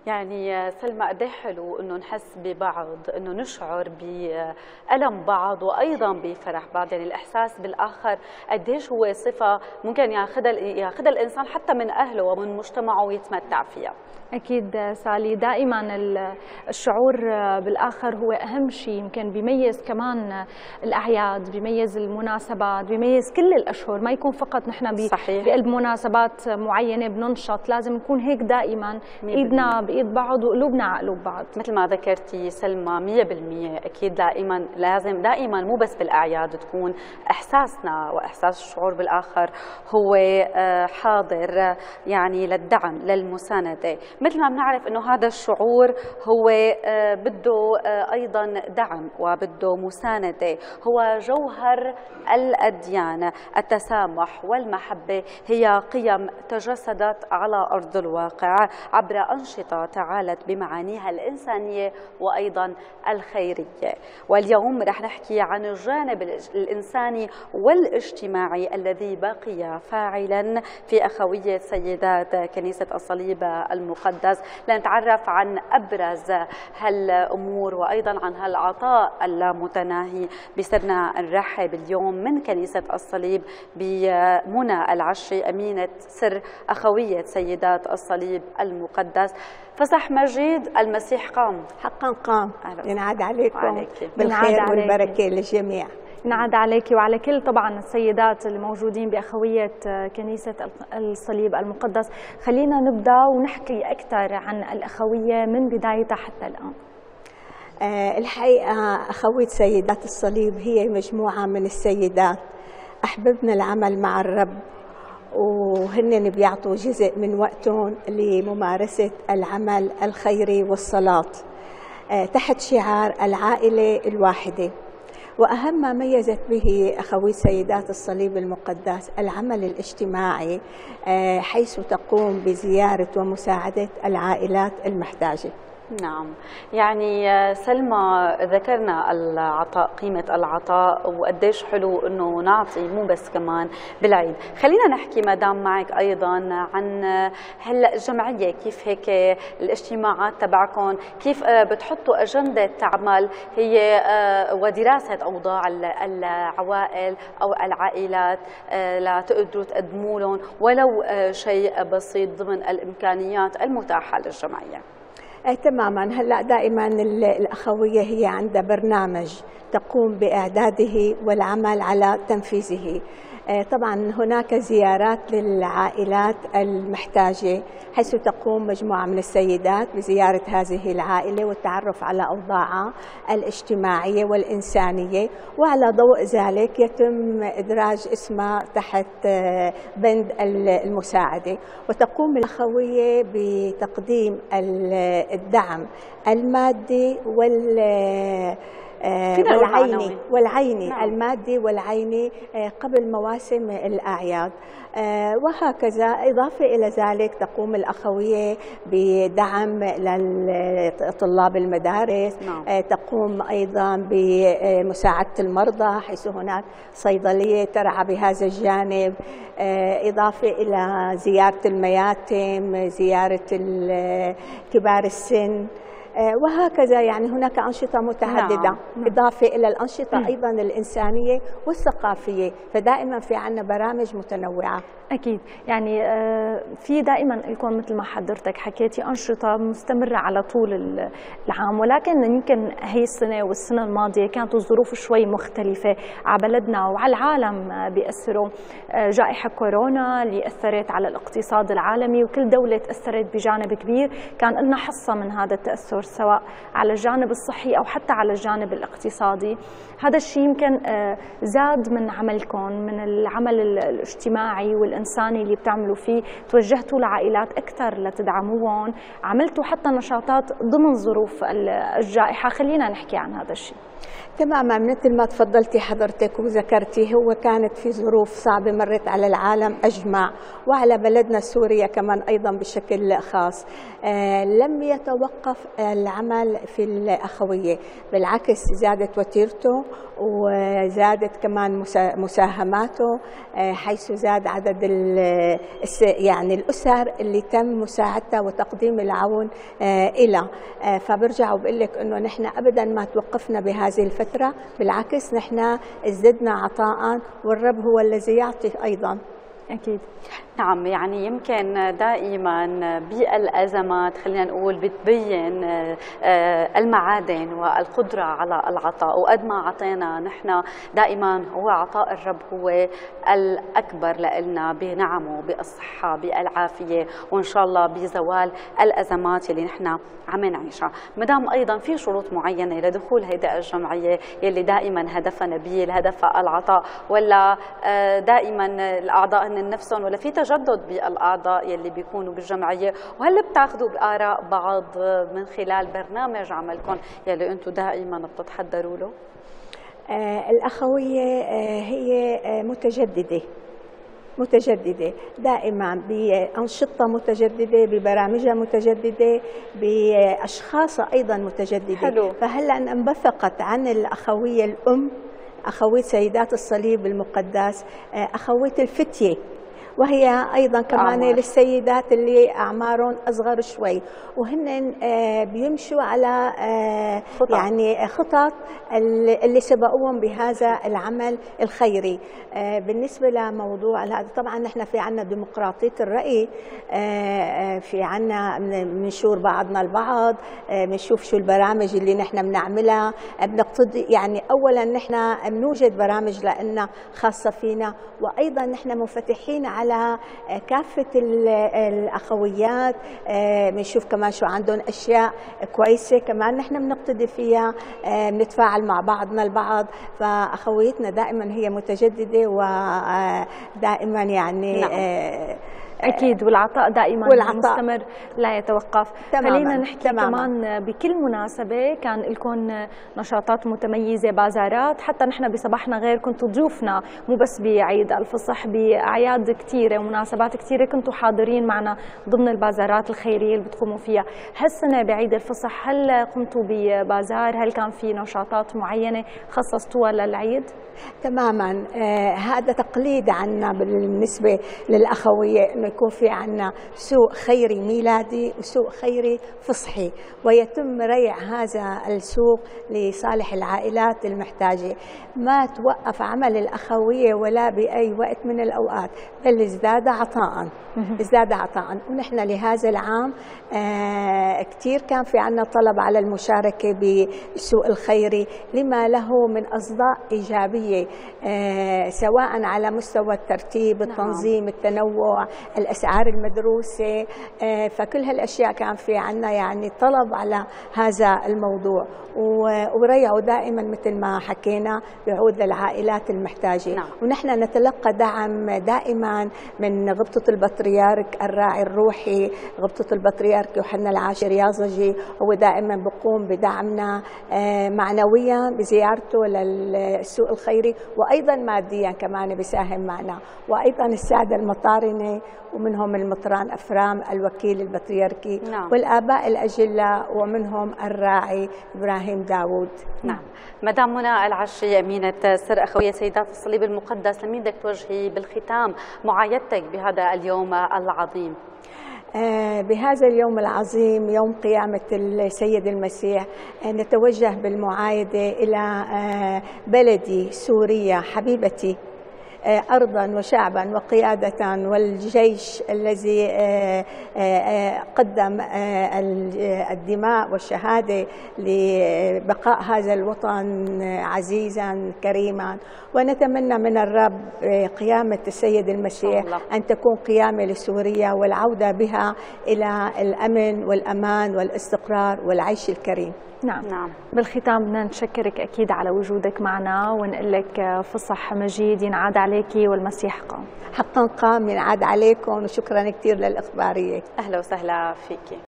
يعني سلمى، قد ايه حلو انه نحس ببعض، انه نشعر بألم بعض وايضا بفرح بعض، يعني الاحساس بالاخر قديش هو صفه ممكن ياخذها الانسان حتى من اهله ومن مجتمعه ويتمتع فيها. أكيد سالي، دائما الشعور بالآخر هو أهم شيء، يمكن بيميز كمان الأعياد، بيميز المناسبات، بيميز كل الأشهر، ما يكون فقط نحن بقلب مناسبات معينة بننشط، لازم نكون هيك دائما إيدنا بإيد بعض وقلوبنا على قلوب بعض. مثل ما ذكرتي سلمى 100%، أكيد دائما لازم دائما مو بس بالأعياد تكون إحساسنا وإحساس الشعور بالآخر هو حاضر، يعني للدعم للمساندة. مثل ما بنعرف انه هذا الشعور هو بده ايضا دعم وبده مسانده، هو جوهر الاديان. التسامح والمحبه هي قيم تجسدت على ارض الواقع عبر انشطه تعالت بمعانيها الانسانيه وايضا الخيريه. واليوم رح نحكي عن الجانب الانساني والاجتماعي الذي بقي فاعلا في اخويه سيدات كنيسه الصليب المقدس، لنتعرف عن أبرز هالأمور وأيضا عن هالعطاء اللامتناهي. بصرنا نرحب اليوم من كنيسة الصليب بمنى العشري، أمينة سر أخوية سيدات الصليب المقدس. فصح مجيد، المسيح قام، حقا قام. ينعاد عليكم بالخير والبركة للجميع. ينعاد عليك وعلى كل طبعا السيدات اللي موجودين بأخوية كنيسة الصليب المقدس. خلينا نبدأ ونحكي أكثر عن الأخوية من بدايتها حتى الآن. الحقيقة أخوية سيدات الصليب هي مجموعة من السيدات أحببنا العمل مع الرب، وهن بيعطوا جزء من وقتهم لممارسة العمل الخيري والصلاة تحت شعار العائلة الواحدة. وأهم ما ميزت به أخوية سيدات الصليب المقدس العمل الاجتماعي، حيث تقوم بزيارة ومساعدة العائلات المحتاجة. نعم، يعني سلمى ذكرنا العطاء، قيمة العطاء وقديش حلو انه نعطي مو بس كمان بالعيد. خلينا نحكي مدام معك ايضا عن هلا الجمعية، كيف هيك الاجتماعات تبعكم، كيف بتحطوا أجندة عمل هي ودراسة اوضاع العوائل او العائلات لتقدروا تقدموا لهم ولو شيء بسيط ضمن الامكانيات المتاحة للجمعية. تماما. هلا دائما الأخوية هي عندها برنامج تقوم بإعداده والعمل على تنفيذه. طبعا هناك زيارات للعائلات المحتاجة، حيث تقوم مجموعة من السيدات بزيارة هذه العائلة والتعرف على أوضاعها الاجتماعية والإنسانية، وعلى ضوء ذلك يتم إدراج اسمها تحت بند المساعدة. وتقوم الأخوية بتقديم الدعم المادي والعيني المادي والعيني قبل مواسم الأعياد، وهكذا. إضافة إلى ذلك تقوم الأخوية بدعم لطلاب المدارس، تقوم أيضا بمساعدة المرضى، حيث هناك صيدلية ترعى بهذا الجانب، إضافة إلى زيارة المياتم، زيارة كبار السن، وهكذا. يعني هناك أنشطة متعددة. إضافة إلى الأنشطة أيضا الإنسانية والثقافية، فدائما في عنا برامج متنوعة. أكيد، يعني في دائما لكم مثل ما حضرتك حكيتي أنشطة مستمرة على طول العام، ولكن يمكن هي السنة والسنة الماضية كانت الظروف شوي مختلفة على بلدنا وعلى العالم. بيأثروا جائحة كورونا اللي أثرت على الاقتصاد العالمي، وكل دولة تأثرت بجانب كبير. كان لنا حصة من هذا التأثر سواء على الجانب الصحي أو حتى على الجانب الاقتصادي. هذا الشيء يمكن زاد من عملكم، من العمل الاجتماعي والإنساني اللي بتعملوا فيه، توجهتوا لعائلات أكثر لتدعموهم، عملتوا حتى نشاطات ضمن ظروف الجائحة. خلينا نحكي عن هذا الشيء. تماما، مثل ما تفضلتي حضرتك وذكرتي، هو كانت في ظروف صعبة مرت على العالم أجمع وعلى بلدنا سوريا كمان أيضا بشكل خاص. لم يتوقف على العمل في الأخوية، بالعكس زادت وتيرته وزادت كمان مساهماته، حيث زاد عدد يعني الأسر اللي تم مساعدتها وتقديم العون إلى. فبرجع وبقول لك إنه نحن أبدا ما توقفنا بهذه الفترة، بالعكس نحن ازددنا عطاء، والرب هو الذي يعطي أيضا. أكيد. نعم، يعني يمكن دائما بالأزمات خلينا نقول بتبين المعادن والقدرة على العطاء، وقد ما عطينا نحن دائما هو عطاء الرب هو الأكبر لنا بنعمه، بالصحة، بالعافية، وإن شاء الله بزوال الأزمات اللي نحن عم نعيشها. مدام أيضا في شروط معينة لدخول هيدا الجمعية يلي دائما هدفها نبيل، هدفها العطاء، ولا دائما الأعضاء هن نفسهم، ولا في تجدد بالأعضاء يلي بيكونوا بالجمعية؟ وهل بتاخذوا بآراء بعض من خلال برنامج عملكم يلي أنتم دائما بتتحضروا له؟ الأخوية هي متجددة دائما، بأنشطة متجددة، ببرامجها متجددة، بأشخاصها أيضا متجددة. حلو. فهلأ انبثقت عن الأخوية الأم أخوية سيدات الصليب المقدس أخوية الفتية، وهي أيضا كمان للسيدات اللي أعمارهم أصغر شوي، وهن بيمشوا على يعني خطط اللي سبقوهم بهذا العمل الخيري. بالنسبة لموضوع هذا، طبعا نحن في عنا ديمقراطية الرأي، في عنا بنشور بعضنا البعض، بنشوف شو البرامج اللي نحن بنعملها، بنقتضي يعني أولا نحن بنوجد برامج لنا خاصة فينا، وأيضا نحن منفتحين على كافة الأخويات، بنشوف كمان شو عندهم أشياء كويسة كمان نحن بنقتدي فيها، بنتفاعل مع بعضنا البعض. فأخويتنا دائما هي متجددة ودائما يعني أكيد، والعطاء دائما مستمر لا يتوقف. خلينا نحكي كمان بكل مناسبة كان لكم نشاطات متميزة، بازارات، حتى نحن بصباحنا غير كنتوا ضيوفنا، مو بس بعيد الفصح، بأعياد كثيرة ومناسبات كثيرة كنتوا حاضرين معنا ضمن البازارات الخيرية اللي بتقوموا فيها. هالسنة بعيد الفصح هل قمتوا ببازار؟ هل كان في نشاطات معينة خصصتوها للعيد؟ تماما، هذا تقليد عنا بالنسبة للأخوية، إنه يكون في عنا سوق خيري ميلادي وسوق خيري فصحي، ويتم ريع هذا السوق لصالح العائلات المحتاجة. ما توقف عمل الأخوية ولا بأي وقت من الأوقات، بل ازداد عطاء. ونحن لهذا العام كثير كان في عنا طلب على المشاركة بالسوق الخيري لما له من أصداء إيجابية، سواء على مستوى الترتيب، التنظيم، التنوع، الأسعار المدروسة، فكل هالأشياء كان في عنا يعني طلب على هذا الموضوع، وريعوا دائما مثل ما حكينا بيعود للعائلات المحتاجة. ونحن نتلقى دعم دائما من غبطة البطريرك الراعي الروحي، غبطة البطريرك يوحنا العاشر يازجي، هو دائما بقوم بدعمنا معنويا بزيارته للسوق الخيري، وأيضا ماديا كمان بيساهم معنا، وأيضا السادة المطارنة ومنهم المطران أفرام الوكيل البطريركي، والآباء الأجلاء ومنهم الراعي إبراهيم داود. نعم. مدام منى العشي، أمينة سر أخوية سيدات الصليب المقدس، لمين بدك توجهي بالختام معايدتك بهذا اليوم العظيم؟ بهذا اليوم العظيم، يوم قيامة السيد المسيح، نتوجه بالمعايدة إلى بلدي سوريا حبيبتي، أرضا وشعبا وقيادة، والجيش الذي قدم الدماء والشهادة لبقاء هذا الوطن عزيزا كريما. ونتمنى من الرب قيامة السيد المسيح أن تكون قيامة لسوريا والعودة بها إلى الأمن والأمان والاستقرار والعيش الكريم. نعم. بالختام بدنا نشكرك أكيد على وجودك معنا، ونقول لك فصح مجيد ينعاد عليكي والمسيح قام. حقا قام، ينعاد عليكم، وشكرا كثير للإخبارية. أهلا وسهلا فيكي.